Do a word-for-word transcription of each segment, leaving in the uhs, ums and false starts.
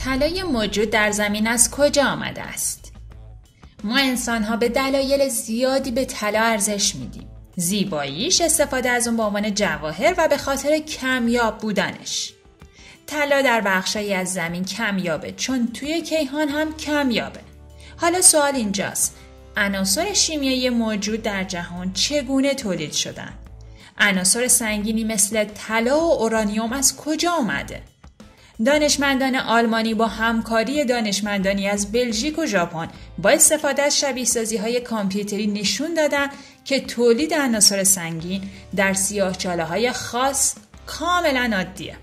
طلای موجود در زمین از کجا آمده است؟ ما انسان‌ها به دلایل زیادی به طلا ارزش میدیم. زیباییش، استفاده از اون به عنوان جواهر و به خاطر کمیاب بودنش. طلا در بخشایی از زمین کمیابه چون توی کیهان هم کمیابه. حالا سوال اینجاست: عناصر شیمیایی موجود در جهان چگونه تولید شدن؟ عناصر سنگینی مثل طلا و اورانیوم از کجا اومده؟ دانشمندان آلمانی با همکاری دانشمندانی از بلژیک و ژاپن با استفاده از شبیه‌سازی‌های کامپیوتری نشون دادن که تولید عناصر سنگین در سیاه‌چاله‌های خاص کاملا عادیه.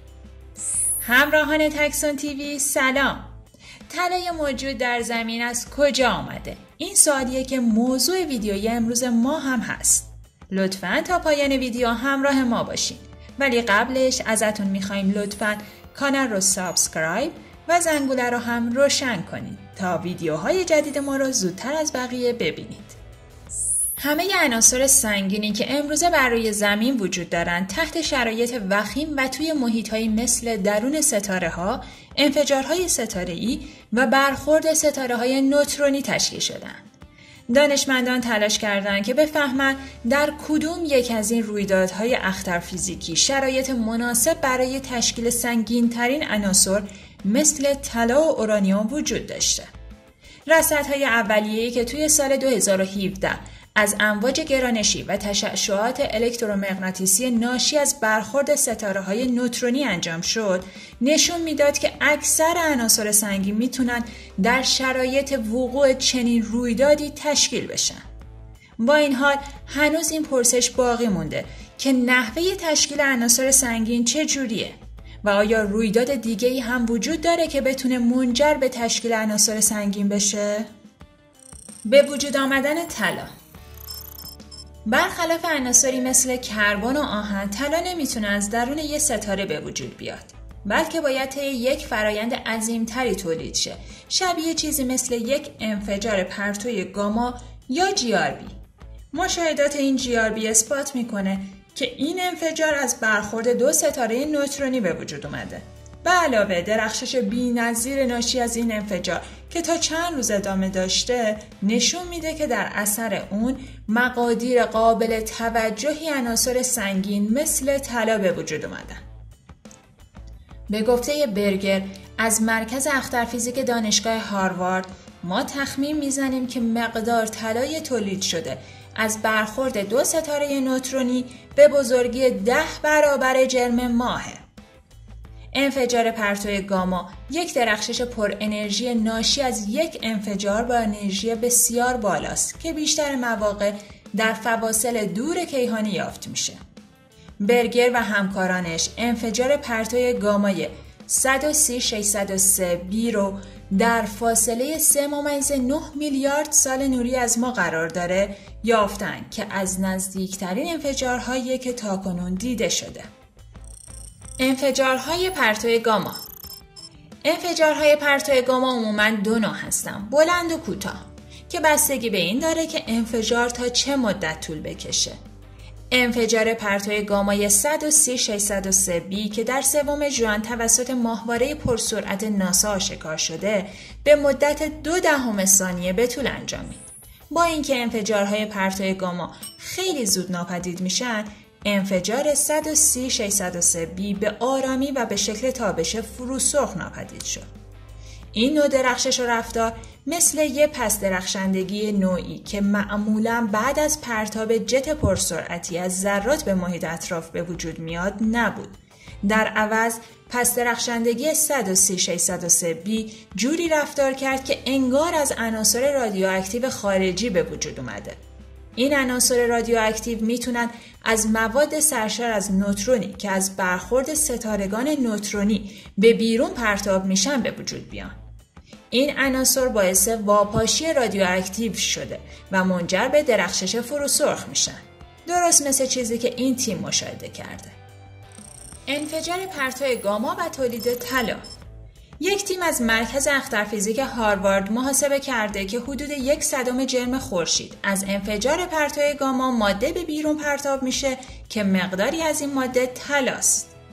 همراهان تکسون تیوی سلام. طلای موجود در زمین از کجا آمده؟ این سوالیه که موضوع ویدیوی امروز ما هم هست. لطفاً تا پایان ویدیو همراه ما باشین. ولی قبلش ازتون میخوایم لطفاً کانال رو سابسکرایب و زنگوله رو هم روشن کنید تا ویدیوهای جدید ما رو زودتر از بقیه ببینید. همه عناصر سنگینی که امروزه بر روی زمین وجود دارند تحت شرایط وخیم و توی محیط‌هایی مثل درون ستاره‌ها، انفجارهای ستاره‌ای و برخورد ستاره‌های نوترونی تشکیل شدند. دانشمندان تلاش کردند که بفهمند در کدوم یک از این رویدادهای اختر فیزیکی شرایط مناسب برای تشکیل سنگین‌ترین عناصر مثل طلا و اورانیوم وجود داشته. رصدهای اولیه‌ای که توی سال دو هزار و هفده از امواج گرانشی و تشعشعات الکترومغناطیسی ناشی از برخورد ستاره‌های نوترونی انجام شد، نشون میداد که اکثر عناصر سنگین میتونن در شرایط وقوع چنین رویدادی تشکیل بشن. با این حال هنوز این پرسش باقی مونده که نحوه تشکیل عناصر سنگین چه جوریه و آیا رویداد دیگه‌ای هم وجود داره که بتونه منجر به تشکیل عناصر سنگین بشه؟ به وجود آمدن طلا. برخلاف عناصری مثل کربن و آهن، طلا نمیتونه از درون یه ستاره به وجود بیاد، بلکه باید طی یک فرایند عظیمتری تولید شه، شبیه چیزی مثل یک انفجار پرتوی گاما یا جی آر بی. مشاهدات این جی آر بی اثبات میکنه که این انفجار از برخورد دو ستاره نوترونی به وجود اومده. به علاوه درخشش بی‌نظیر ناشی از این انفجار که تا چند روز ادامه داشته نشون میده که در اثر اون مقادیر قابل توجهی عناصر سنگین مثل طلا به وجود اومدن. به گفته برگر از مرکز اخترفیزیک دانشگاه هاروارد، ما تخمین میزنیم که مقدار طلای تولید شده از برخورد دو ستاره نوترونی به بزرگی ده برابر جرم ماهه. انفجار پرتو گاما یک درخشش پر انرژی ناشی از یک انفجار با انرژی بسیار بالاست که بیشتر مواقع در فواصل دور کیهانی یافت میشه. برگر و همکارانش انفجار پرتو گامای صد و سی ششصد و سه بی رو در فاصله سه ممیز نه میلیارد سال نوری از ما قرار داره یافتن که از نزدیکترین انفجارهایی که تاکنون دیده شده. انفجارهای پرتو گاما. انفجارهای پرتو گاما عموماً دو نوع هستن، بلند و کوتاه، که بستگی به این داره که انفجار تا چه مدت طول بکشه. انفجار پرتو گامای صد و سی ششصد و سه بی که در سوم ژوئن توسط ماهواره پرسرعت ناسا آشکار شده، به مدت دو دهم ثانیه به طول انجامید. با اینکه انفجارهای پرتو گاما خیلی زود ناپدید میشن، انفجار صد و سی ششصد و سه بی به آرامی و به شکل تابش فروسرخ ناپدید شد. این نوع درخشش و رفتار مثل یه پس درخشندگی نوعی که معمولاً بعد از پرتاب جت پرسرعتی از ذرات به محیط اطراف به وجود میاد نبود. در عوض پس درخشندگی صد و سی ششصد و سه بی جوری رفتار کرد که انگار از عناصر رادیواکتیو خارجی به وجود اومده. این عناصر رادیواکتیو میتونن از مواد سرشار از نوترونی که از برخورد ستارگان نوترونی به بیرون پرتاب میشن به وجود بیان. این عناصر باعث واپاشی رادیواکتیو شده و منجر به درخشش فروسرخ میشن. درست مثل چیزی که این تیم مشاهده کرده. انفجار پرتو گاما و تولید طلا. یک تیم از مرکز اخترفیزیک هاروارد محاسبه کرده که حدود یک صدم جرم خورشید از انفجار پرتو گاما ماده به بیرون پرتاب میشه که مقداری از این ماده طلاست.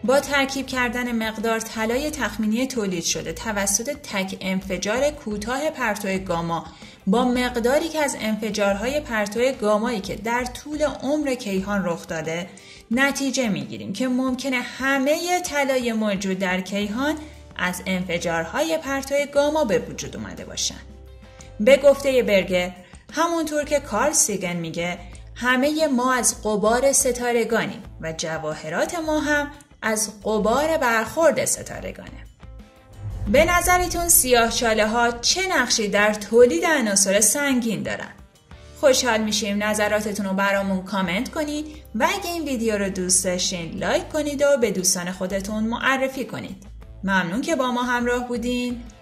با ترکیب کردن مقدار طلای تخمینی تولید شده توسط تک انفجار کوتاه پرتو گاما با مقداری که از انفجارهای پرتو گامایی که در طول عمر کیهان رخ داده، نتیجه میگیریم که ممکنه همه طلای موجود در کیهان از انفجارهای پرتو گاما به وجود اومده باشن. به گفته برگر، همونطور که کارل سیگن میگه، همه ما از غبار ستارگانیم و جواهرات ما هم از غبار برخورد ستارگانه. به نظرتون سیاهچاله ها چه نقشی در تولید عناصر سنگین دارن؟ خوشحال میشیم نظراتتون رو برامون کامنت کنید و اگه این ویدیو رو دوست داشتین لایک کنید و به دوستان خودتون معرفی کنید. ممنون که با ما همراه بودین.